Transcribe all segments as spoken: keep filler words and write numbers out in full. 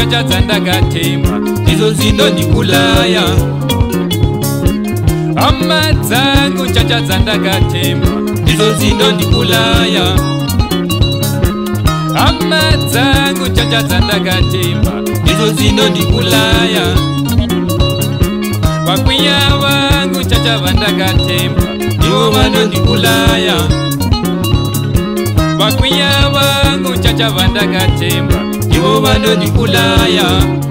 chacha dzandakatemba ndidzo dzinondikulaya. Hama dzangu chacha dzandakatemba ndidzo dzinondikulaya. Hama dzangu chacha dzandakatemba ndidzo dzinondikulaya. Vakwinya vangu chacha vandakatemba ndivo vanondikulaya. Vakwinya vangu chacha vandakatemba ndivo vanondikulaya.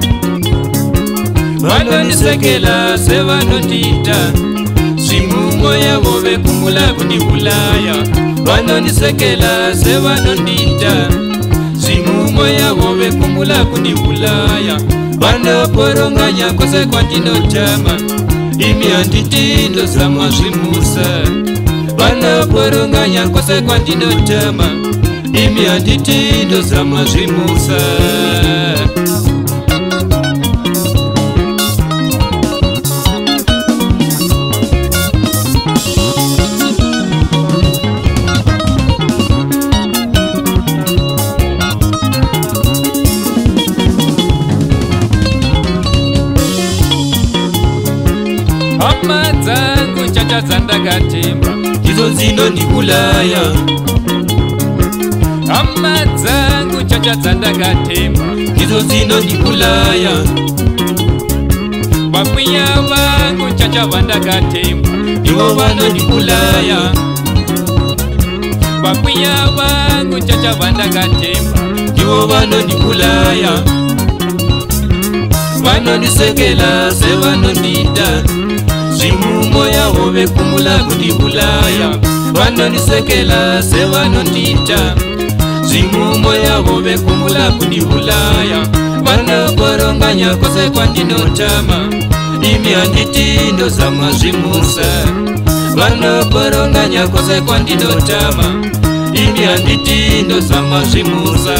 Vanondisekela sevanondita zvimumo yavo vekumbula kundikulaya. Vanondisekela sevanondita zvimumo yavo vekumbula kundikulaya. Vanoporonganya kwose kwandinotama imi handiti ndozama zvimusa. Vanoporonganya kwose kwandinotama imi handiti ndozama zvimusa. Hama dzangu chacha dzandakatemba ndidzo dzinondikulaya. Hama dzangu chacha dzandakatemba ndidzo dzinondikulaya. Vakwinya vangu chacha vandakatemba ndivo vanondikulaya. Vakwinya vangu chacha vandakatemba ndivo vanondikulaya. Vanondisekela sevanondida zvimumo yavo vekumbula kundikulaya. Vanondisekela sevanondita zvimumo yavo vekumbula kundikulaya. Vanoporonganya kwose kwandinotama imi handiti ndozama zvimusa. Vanoporonganya kwose kwandinotama imi handiti ndozama zvimusa.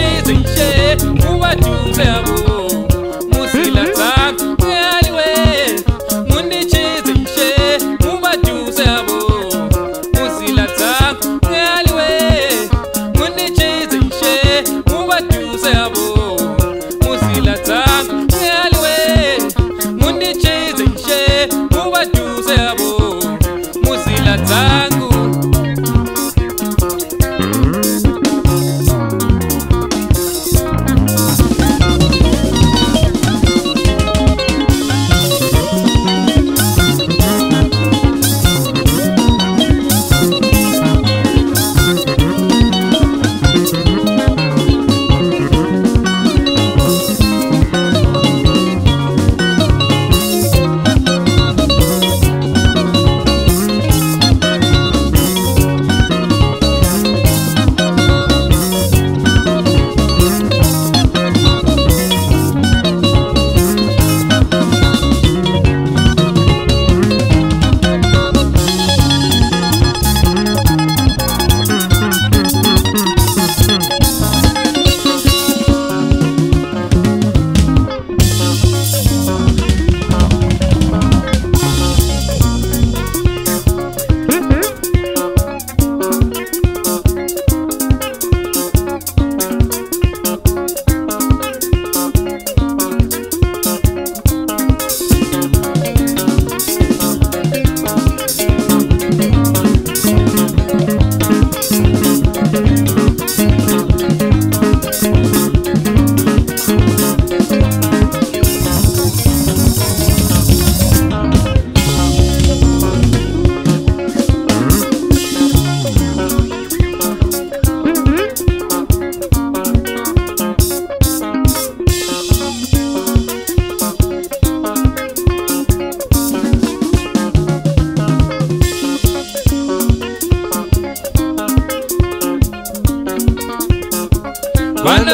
Musila zangu,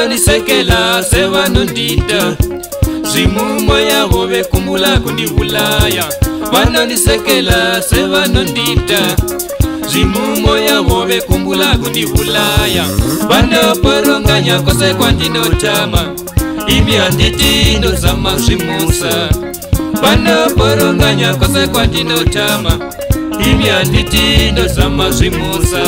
vanonisekela sevanondida zvimumo yavo vekumbula kundivulaya vanonisekela sevanondida zvimumo yavo vekumbula kundivulaya vanoporonganya kwose kwandinotama imi handiti ndozama zvimusa vanoporonganya kwose kwandinotama imi handiti ndozama zvimusa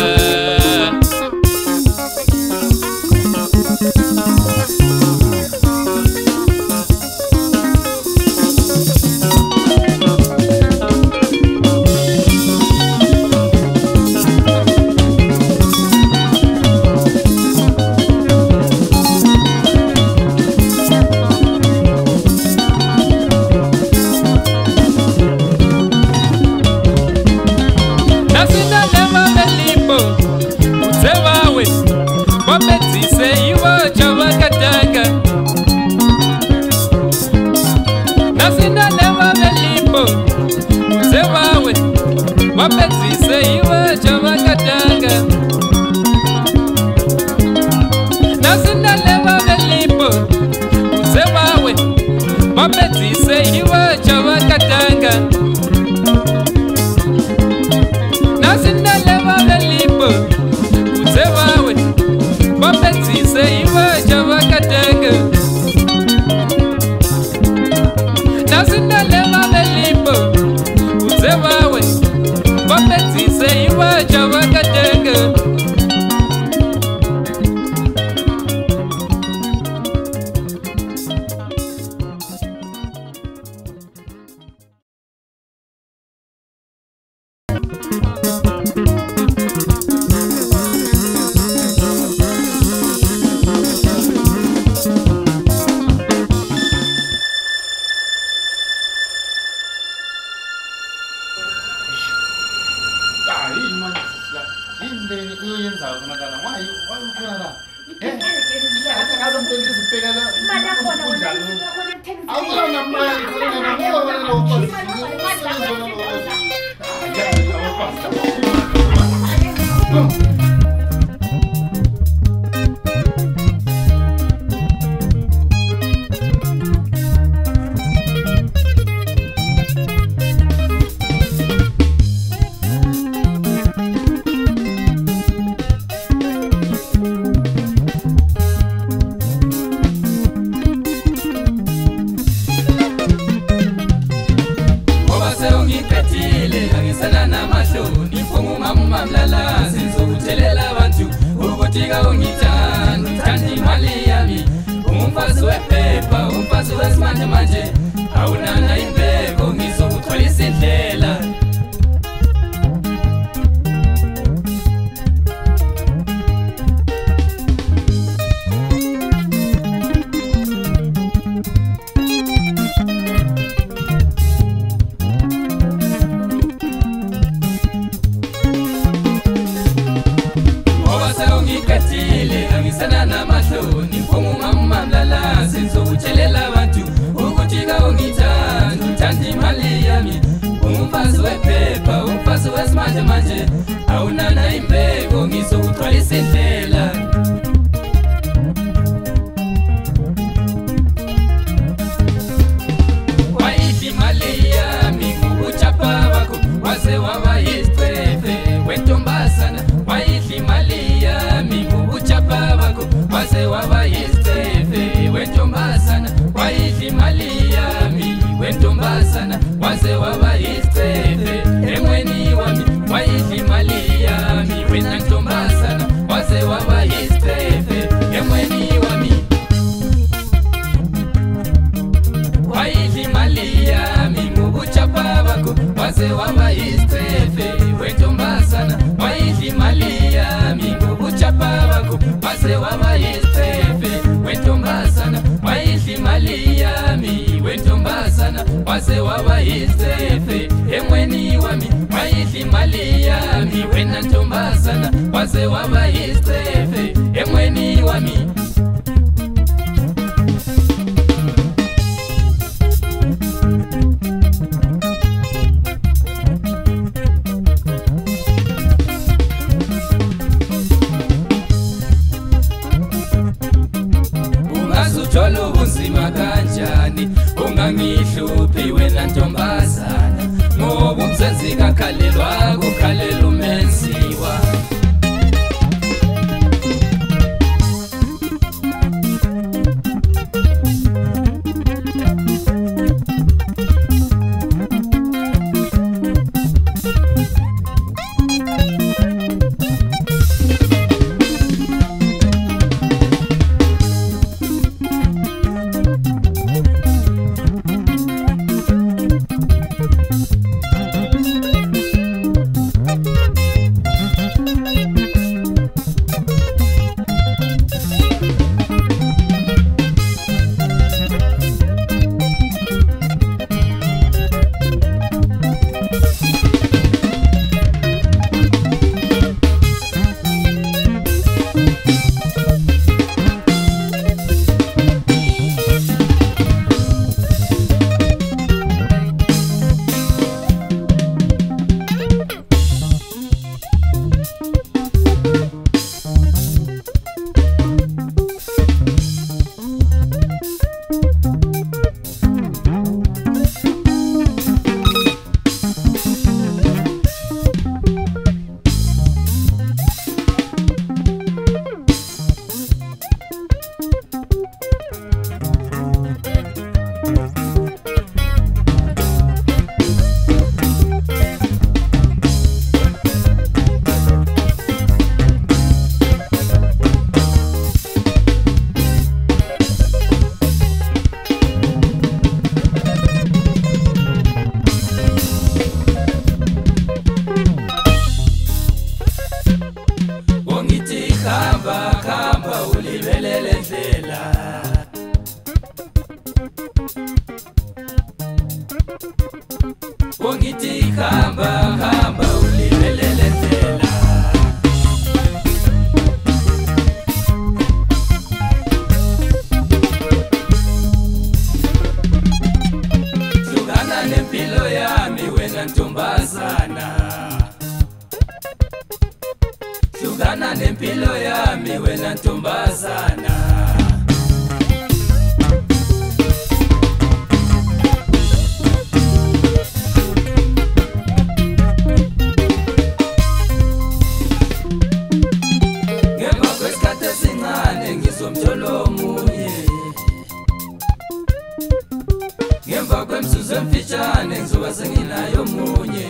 ungahluphi wena ntombazana, ngoba umsenzi kakhalelwa kukhalela umenziwa. Khamba khamba ulibelele ndlela, ungithi khamba khamba ulibelele ndlela, hlukana nempilo yami wena ntombazana, hlukana nempilo yami wena ntombazana. Ngemva kwesikhathi esincane ngizomthola omunye, ngemva kwemzuzu emfitshane ngizoba senginayo omunye.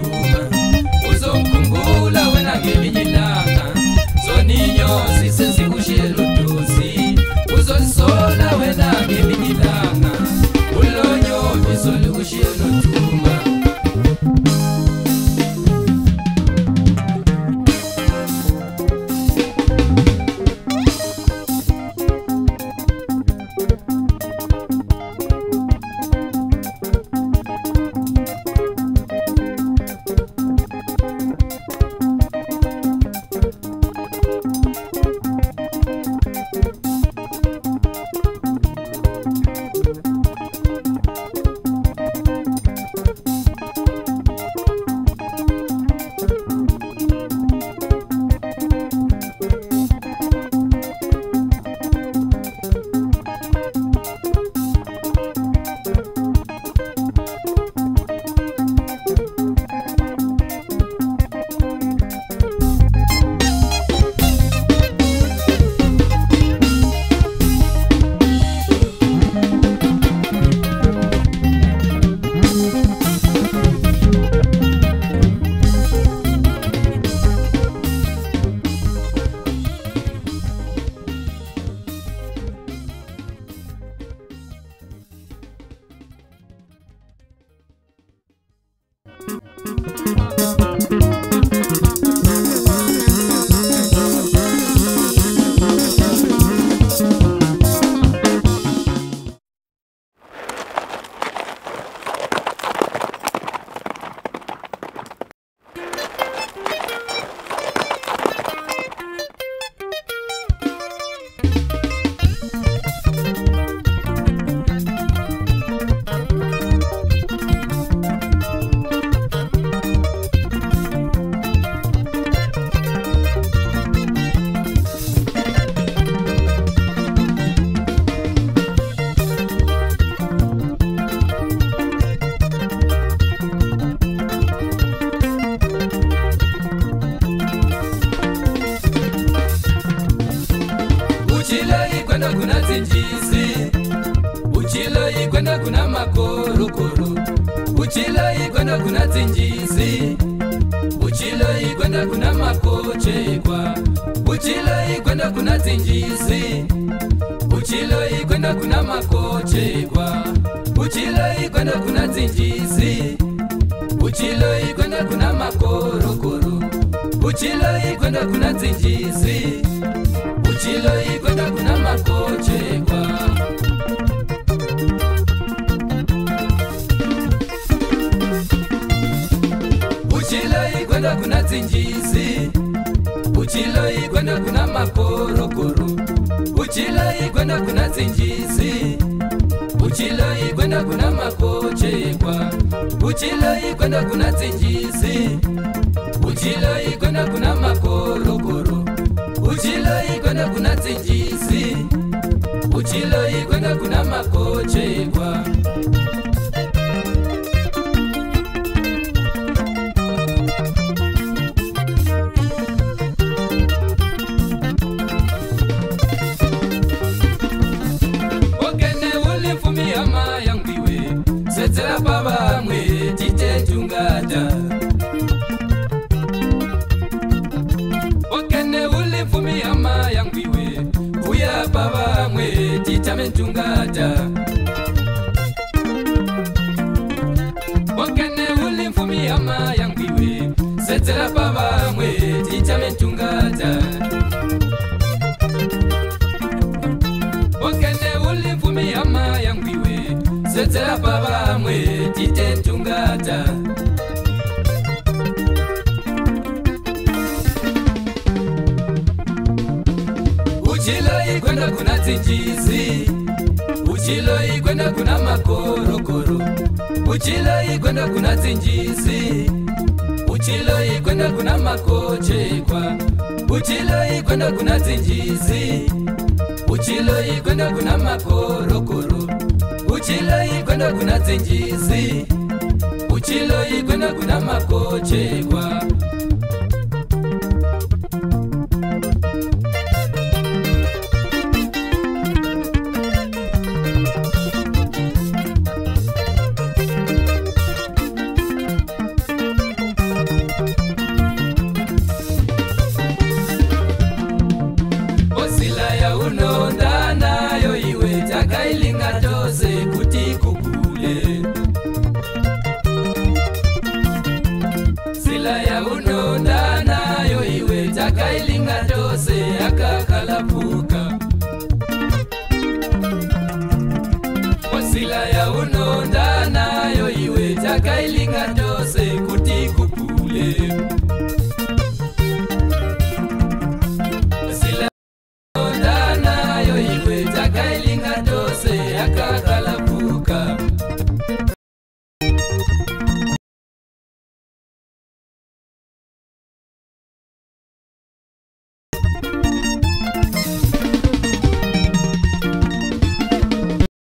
Since kwenda kuna zinjizi, uchiloi kwenda kuna makorokoro, uchiloi kwenda kuna zinjizi, uchiloi kwenda kuna makochekwa, uchiloi kwenda kuna zinjizi, uchiloi kwenda kuna makochekwa, uchiloi kwenda kuna zinjizi, uchiloi kwenda kuna makorokoro, uchiloi kwenda kuna zinjizi, uchiloi kwenda kuna makochekwa. Uchiloi kwenda kuna zinjizi, uchiloi kwenda kuna makorokoro, uchiloi kwenda kuna zinjizi, uchiloi kwenda kuna makochekwa, uchiloi kwenda kuna zinjizi, uchiloi kwenda kuna makorokoro, uchiloi kwenda kuna zinjizi, uchiloi kwenda kuna makochekwa. Setela baba mwe tite tungata, okene uli fumi ama yangiwe, kuya baba mwe tita mentungata, okene uli fumi ama yangiwe, setela baba mwe tita mentungata, okene uli fumi ama yangiwe, setela baba mwe tite tungata. Uchiloi kwenda kuna zinjizi, uchiloi kwenda kuna makorokoro, uchiloi kwenda kuna zinjizi, uchiloi kwenda kuna makochekwa, uchiloi kwenda kuna zinjizi, uchiloi kwenda kuna makorokoro, uchiloi kwenda kuna zinjizi, uchiloi kwenda kuna makochekwa,